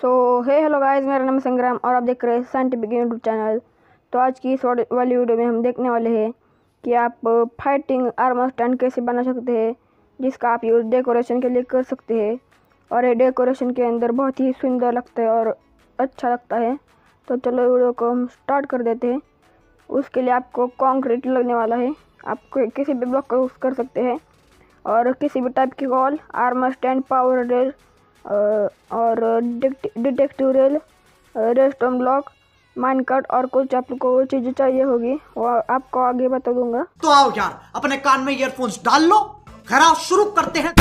So hello guys, मेरा नाम है संग्राम और आप देख रहे हैं साइंटिफिक यूट्यूब चैनल। तो आज की इस वाली वीडियो में हम देखने वाले हैं कि आप फाइटिंग आर्मर स्टैंड कैसे बना सकते हैं, जिसका आप यूज़ डेकोरेशन के लिए कर सकते हैं। और ये डेकोरेशन के अंदर बहुत ही सुंदर लगता है और अच्छा लगता है। तो चलो वीडियो को हम स्टार्ट कर देते हैं। उसके लिए आपको कंक्रीट लगने वाला है। आप किसी भी ब्लॉक का यूज़ कर सकते हैं और किसी भी टाइप की wall, armour stand, power rail और detective rail, redstone block, minecart और कुछ आपको चीज़ें चाहिए होगी वो आपको आगे बता दूंगा। तो आओ यार, अपने कान में ईयरफोन्स डाल लो, खरा शुरू करते हैं।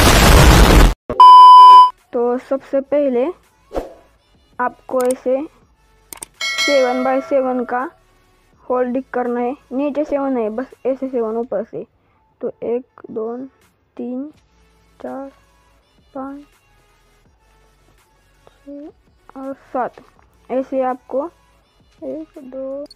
तो सबसे पहले आपको ऐसे 7x7 का होल्डिंग करना है। नीचे 7 है, बस ऐसे 7 ऊपर से। तो 1 2 3 4 5 6 और 7 ऐसे आपको 1 2।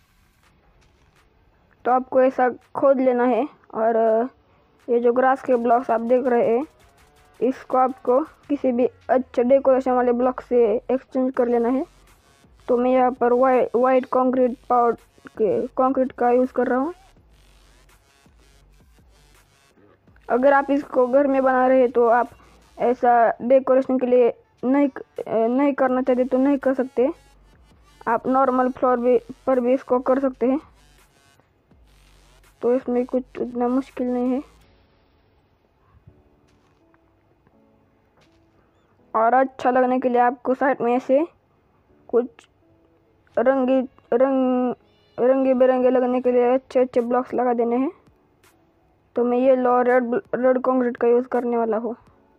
तो आपको ऐसा खोद लेना है और ये जो ग्रास के ब्लॉक्स आप देख रहे हैं, इसको आपको किसी भी अच्छे डेकोरेशन वाले ब्लॉक से एक्सचेंज कर लेना है। तो मैं यहाँ पर वाइट कंक्रीट का यूज़ कर रहा हूँ। अगर आप इसको घर में बना रहे हैं तो आप ऐसा डेकोरेशन के लिए नहीं करना चाहते तो नहीं कर सकते। आप नॉर्मल फ्लोर पर भी इसको कर सकते हैं। तो इसमें कुछ उतना मुश्किल नहीं है। और अच्छा लगने के लिए आपको साइड में ऐसे कुछ रंगे बिरंगे लगने के लिए अच्छे अच्छे ब्लॉक्स लगा देने हैं। तो मैं येलो और रेड कंक्रीट का यूज़ करने वाला हूँ।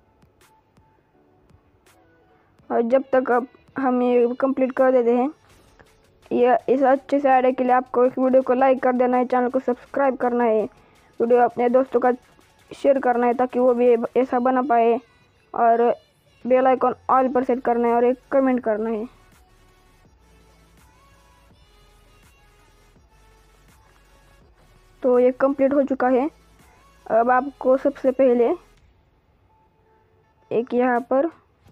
और जब तक अब हम ये कंप्लीट कर देते हैं, ये इस अच्छे से आइडिया के लिए आपको इस वीडियो को लाइक कर देना है, चैनल को सब्सक्राइब करना है, वीडियो अपने दोस्तों का शेयर करना है ताकि वो भी ऐसा बना पाए, और बेल आइकन ऑल पर सेट करना है और एक कमेंट करना है। तो ये कंप्लीट हो चुका है। अब आपको सबसे पहले एक यहाँ पर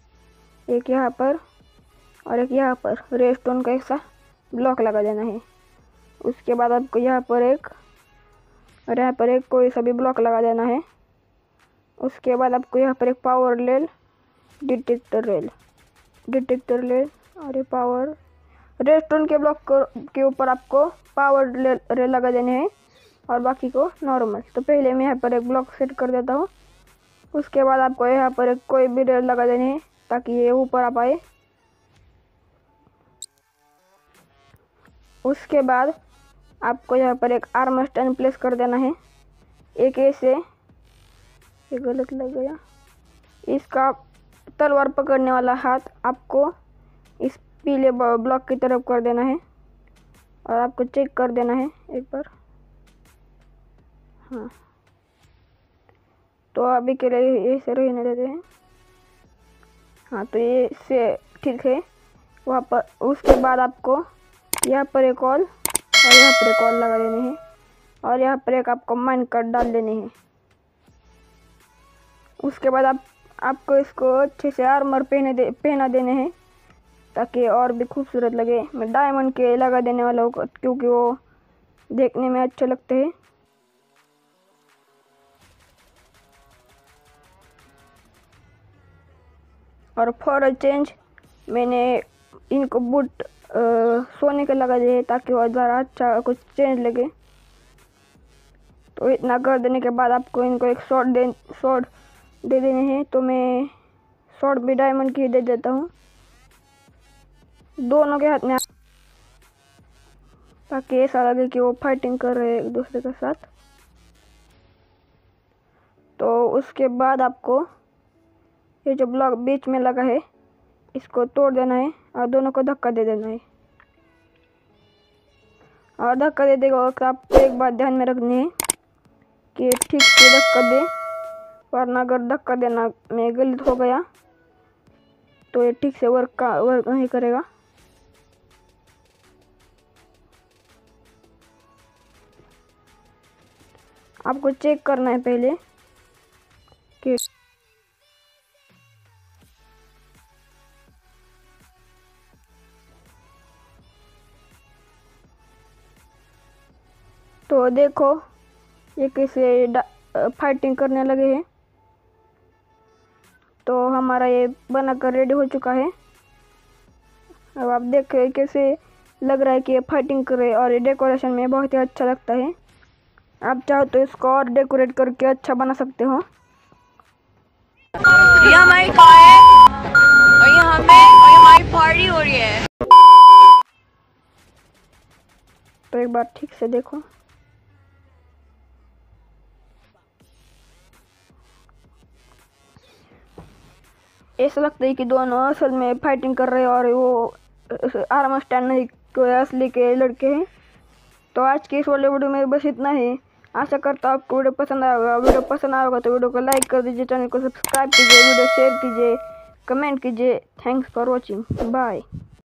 और एक यहाँ पर रेडस्टोन का ऐसा ब्लॉक लगा देना है। उसके बाद आपको यहाँ पर एक और यहाँ पर एक कोई सा भी ब्लॉक लगा देना है। उसके बाद आपको यहाँ पर एक पावर रेल, डिटेक्टर रेल और ये पावर रेडस्टोन के ब्लॉक के ऊपर आपको पावर रेल लगा देने हैं और बाकी को नॉर्मल। तो पहले मैं यहाँ पर एक ब्लॉक सेट कर देता हूँ। उसके बाद आपको यहाँ पर एक कोई भी रेल लगा देने हैं ताकि ये ऊपर आ पाए। उसके बाद आपको यहाँ पर एक आर्मर स्टैंड प्लेस कर देना है। एक ऐसे, ये गलत लग गया, इसका तलवार पकड़ने वाला हाथ आपको इस पीले ब्लॉक की तरफ कर देना है और आपको चेक कर देना है एक बार। हाँ, तो अभी के लिए ऐसे रहने देते हैं। हाँ, तो ये से ठीक है। वहाँ पर उसके बाद आपको यहाँ पर एक और यहाँ पर एक और लगा देने हैं और यहाँ पर एक आपको माइनकार्ट डाल देने हैं। उसके बाद आपको इसको अच्छे से आर्मर पहना देने हैं ताकि और भी खूबसूरत लगे। मैं डायमंड के लगा देने वाला हूँ क्योंकि वो देखने में अच्छे लगते हैं। और फॉर अ चेंज मैंने इनको बूट सोने के लगा दिए ताकि वो ज़रा अच्छा कुछ चेंज लगे। तो इतना कर देने के बाद आपको इनको एक शॉर्ट दे देने हैं। तो मैं शॉर्ट भी डायमंड की दे देता हूँ दोनों के हाथ में, ताकि ऐसा लगे कि वो फाइटिंग कर रहे हैं एक दूसरे के साथ। तो उसके बाद आपको ये जो ब्लॉक बीच में लगा है इसको तोड़ देना है और दोनों को धक्का दे देना है। और धक्का दे देगा वक्त आपको एक बात ध्यान में रखनी है कि ठीक से धक्का दे, वरना अगर धक्का देना में गलत हो गया तो ये ठीक से वर्क नहीं करेगा। आपको चेक करना है पहले कि तो देखो ये कैसे फाइटिंग करने लगे हैं। तो हमारा ये बनाकर रेडी हो चुका है। अब आप देखें कैसे लग रहा है कि ये फाइटिंग करे और ये डेकोरेशन में बहुत ही अच्छा लगता है। आप चाहो तो इसको और डेकोरेट करके अच्छा बना सकते हो। ये हमारी कार है और ये हमारी पार्टी हो रही है। तो एक बार ठीक से देखो। ऐसा लगता है कि दोनों असल में फाइटिंग कर रहे हैं और वो आर्म स्टैंड नहीं कोई असली के लड़के हैं। तो आज की इस वाले वीडियो में बस इतना ही। आशा करता हूँ आपको वीडियो पसंद आएगा। वीडियो पसंद आएगा तो वीडियो को लाइक कर दीजिए, चैनल को सब्सक्राइब कीजिए, वीडियो शेयर कीजिए, कमेंट कीजिए। Thanks for watching, bye.